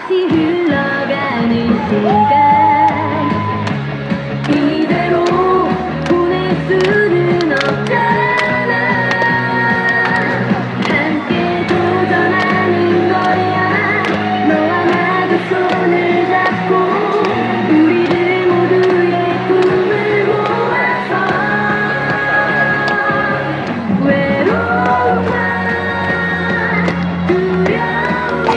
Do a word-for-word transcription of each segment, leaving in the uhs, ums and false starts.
끝없이 흘러가는 시간 이대로 보낼 수는 없잖아. 함께 도전하는 거야. 너와 나도 손을 잡고 우리들 모두의 꿈을 모아서 외로움과 두려움이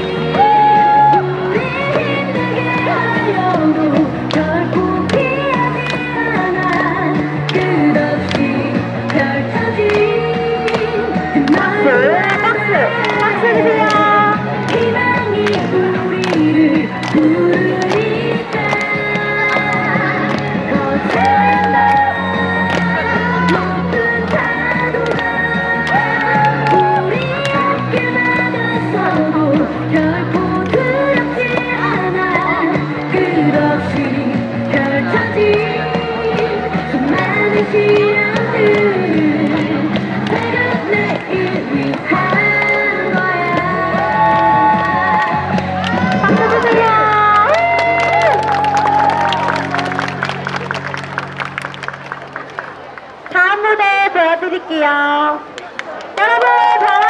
우리 힘들게 하려고 결코 피하지 않아. 끝없이 펼쳐진 그 박수, 박수, 박수 주세요. 희망이 우리를 부르니까 거센 높은 파도가 우리 어깨 막아서도 결코 두렵지 않아. 끝없이 펼쳐진 수많은 시련들은 내가 내일 위한 거야. 박수 주세요. 다음 무대 보여드릴게요. 여러분, 다음